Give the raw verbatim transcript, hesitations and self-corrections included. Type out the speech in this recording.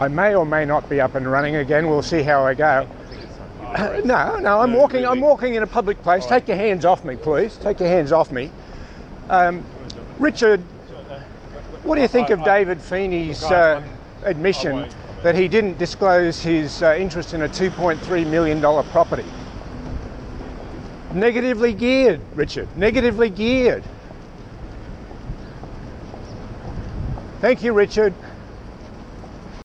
I may or may not be up and running again. We'll see how I go. Uh, no, no, I'm walking. I'm walking in a public place. Take your hands off me, please. Take your hands off me. Um, Richard, what do you think of David Feeney's uh, admission that he didn't disclose his uh, interest in a two point three million dollar property? Negatively geared, Richard. Negatively geared. Thank you, Richard.